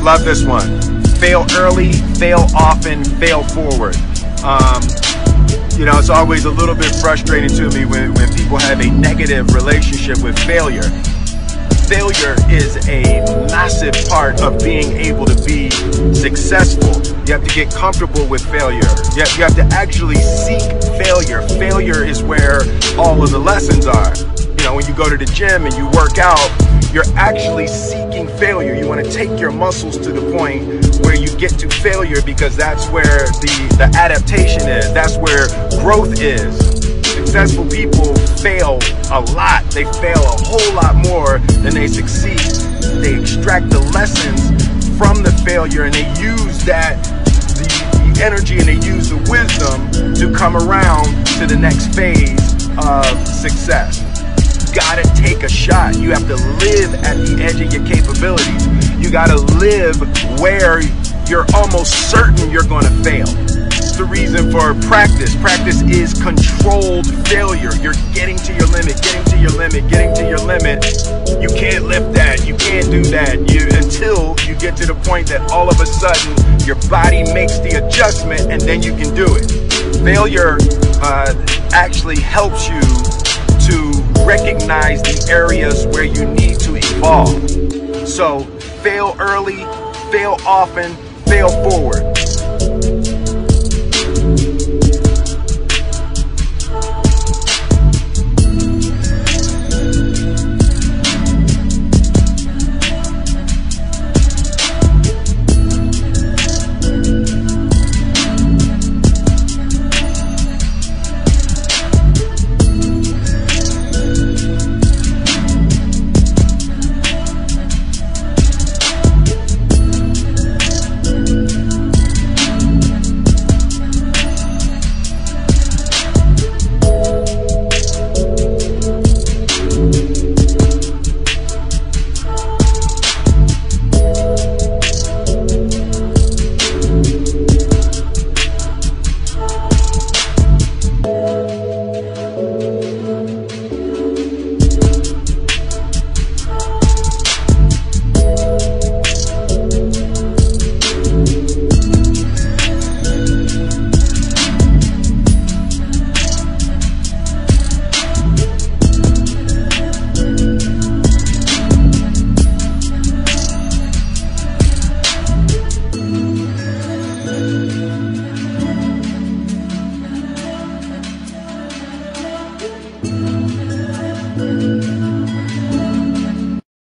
Love this one. Fail early, fail often, fail forward. You know, it's always a little bit frustrating to me when people have a negative relationship with failure. Failure is a massive part of being able to be successful. You have to get comfortable with failure. You have to actually seek failure. Failure is where all of the lessons are. You know, when you go to the gym and you work out, you're actually seeking failure. You want to take your muscles to the point where you get to failure, because that's where the adaptation is. That's where growth is. Successful people fail a lot. They fail a whole lot more than they succeed. They extract the lessons from the failure, and they use that, the energy, and they use the wisdom to come around to the next phase of success. You gotta take a shot. You have to live at the edge of your capabilities. You gotta live where you're almost certain you're gonna fail. The reason for practice. Practice is controlled failure. You're getting to your limit, getting to your limit, getting to your limit. You can't lift that, you can't do that, until you get to the point that all of a sudden your body makes the adjustment, and then you can do it. Failure actually helps you to recognize the areas where you need to evolve. So fail early, fail often, fail forward.